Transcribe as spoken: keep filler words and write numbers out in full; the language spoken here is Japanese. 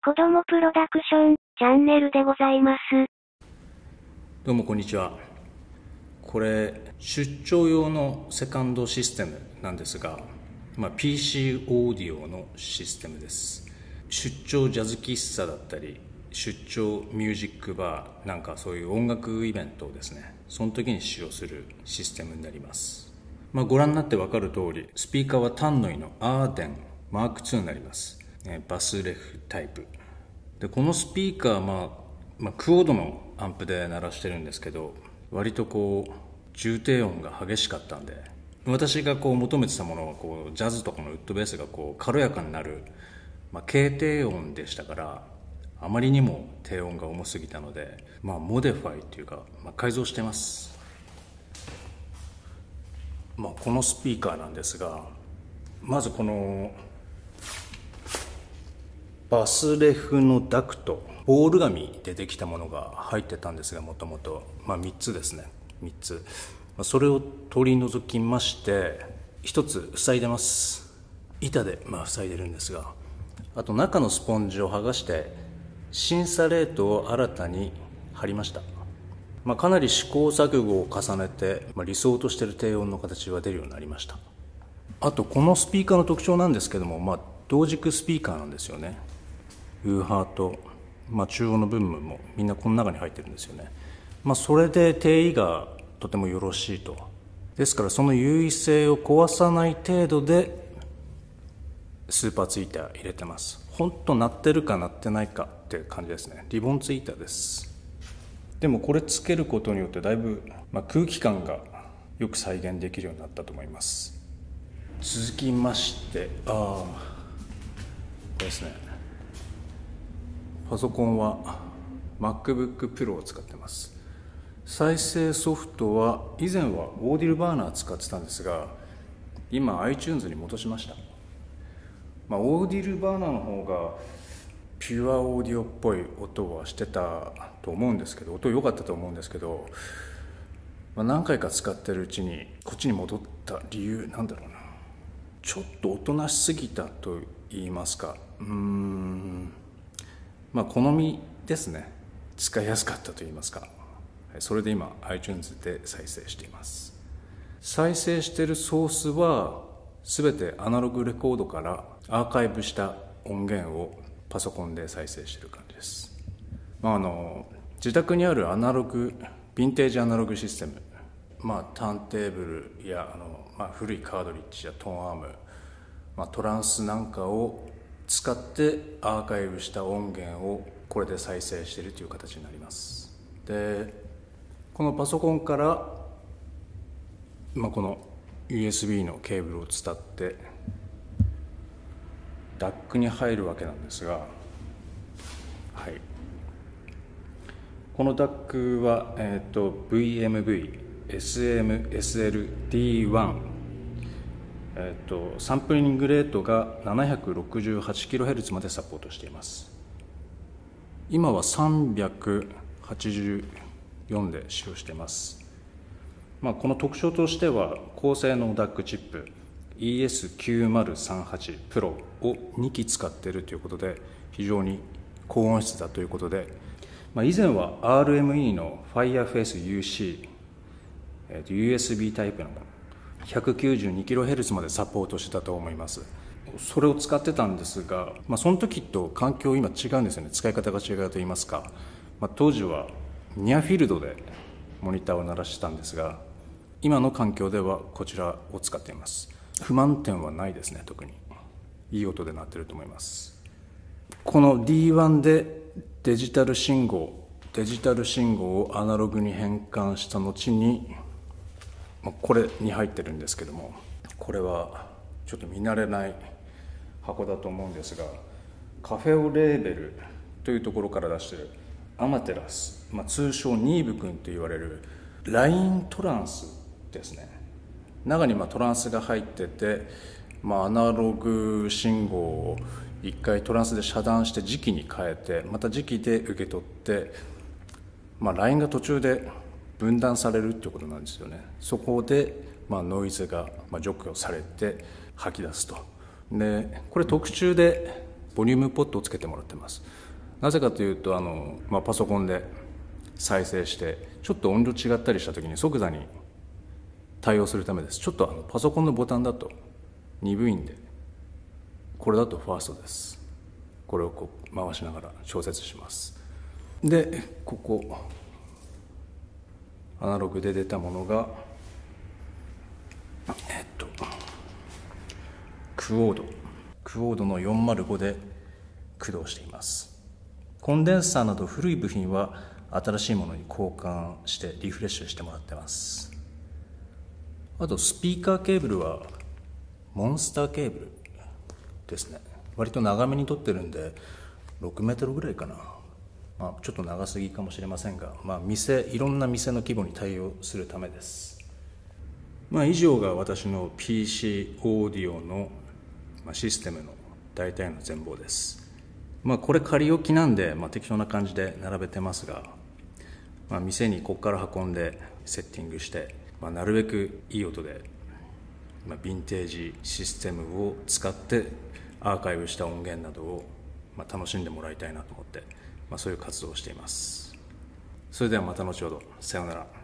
子どもプロダクションチャンネルでございます。 どうもこんにちは。これ出張用のセカンドシステムなんですが、まあ、ピーシー オーディオのシステムです。出張ジャズ喫茶だったり出張ミュージックバーなんかそういう音楽イベントをですね、その時に使用するシステムになります。まあ、ご覧になって分かる通り、スピーカーはタンノイのアーデンマークツーになります。バスレフタイプで、このスピーカーは、まあまあ、クオードのアンプで鳴らしてるんですけど、割とこう重低音が激しかったんで、私がこう求めてたものはこうジャズとかのウッドベースがこう軽やかになる、まあ、軽低音でしたから、あまりにも低音が重すぎたので、まあ、モデファイっていうか、まあ、改造してます。まあ、このスピーカーなんですが、まずこのバスレフのダクト、ボール紙でできたものが入ってたんですが、もともとみっつですね、みっつ、それを取り除きましてひとつ塞いでます。板でまあ塞いでるんですが、あと中のスポンジを剥がして審査レートを新たに貼りました。まあ、かなり試行錯誤を重ねて、まあ、理想としている低音の形が出るようになりました。あとこのスピーカーの特徴なんですけども、まあ、同軸スピーカーなんですよね。ウーハーと、まあ、中央の部分もみんなこの中に入ってるんですよね。まあ、それで定位がとてもよろしいと。ですからその優位性を壊さない程度でスーパーツイーター入れてます。ほんと鳴ってるか鳴ってないかっていう感じですね。リボンツイーターです。でもこれつけることによってだいぶ、まあ、空気感がよく再現できるようになったと思います。続きましてああこれですね、パソコンは MacBook Pro を使ってます。再生ソフトは以前はオーディルバーナー使ってたんですが、今 iTunes に戻しました。まあ、オーディルバーナーの方がピュアオーディオっぽい音はしてたと思うんですけど、音良かったと思うんですけど、まあ、何回か使ってるうちにこっちに戻った理由なんだろうな、ちょっとおとなしすぎたと言いますか、うーんまあ好みですね。使いやすかったと言いますか、それで今 iTunes で再生しています。再生しているソースは全てアナログレコードからアーカイブした音源をパソコンで再生している感じです。まあ、あの自宅にあるアナログヴィンテージアナログシステム、まあ、ターンテーブルやあの、まあ、古いカードリッジやトーンアーム、まあ、トランスなんかを使ってアーカイブした音源をこれで再生しているという形になります。でこのパソコンから、まあ、この ユーエスビー のケーブルを伝ってダックに入るわけなんですが、はい、このダックは、えー、と ブイエムブイ、エスエム、エスエル、ディーワン、えー、とサンプリングレートが ななひゃくろくじゅうはちキロヘルツ までサポートしています。今はさんびゃくはちじゅうよんで使用しています。まあ、この特徴としては高性能ダックチップ イーエスきゅうまるさんはち Pro をにき使っているということで、非常に高音質だということで、まあ、以前は アールエムイー の Fireface ユーシー、えー、と ユーエスビー タイプの ひゃくきゅうじゅうにキロヘルツ までサポートしてたと思います。それを使ってたんですが、まあ、その時と環境今違うんですよね。使い方が違うと言いますか、まあ、当時はニアフィールドでモニターを鳴らしてたんですが、今の環境ではこちらを使っています。不満点はないですね。特にいい音で鳴ってると思います。この ディーワン でデジタル信号デジタル信号をアナログに変換した後に、これに入ってるんですけども、これはちょっと見慣れない箱だと思うんですが、カフェオレーベルというところから出しているアマテラス、まあ、通称ニーブ君と言われるライントランスですね。中にまあトランスが入ってて、まあ、アナログ信号を一回トランスで遮断して磁気に変えて、また磁気で受け取って、まあ、ラインが途中で分断されるっていうことなんですよね。そこでまあノイズがまあ除去されて吐き出すと。でこれ特注でボリュームポットをつけてもらってます。なぜかというとあの、まあ、パソコンで再生してちょっと音量違ったりした時に即座に対応するためです。ちょっとあのパソコンのボタンだと鈍いんで、これだとファーストです。これをこう回しながら調節します。でここアナログで出たものがえっとクオードクオードのよんまるごで駆動しています。コンデンサーなど古い部品は新しいものに交換してリフレッシュしてもらってます。あとスピーカーケーブルはモンスターケーブルですね。割と長めに取ってるんでろくメートルぐらいかな、まあ、ちょっと長すぎかもしれませんが、まあ、店いろんな店の規模に対応するためです。まあ、以上が私の ピーシー オーディオのシステムの大体の全貌です。まあ、これ仮置きなんで、まあ、適当な感じで並べてますが、まあ、店にここから運んでセッティングして、まあ、なるべくいい音で、まあ、ヴィンテージシステムを使ってアーカイブした音源などを、まあ、楽しんでもらいたいなと思って、まあ、そういう活動をしています。それではまた後ほど。さようなら。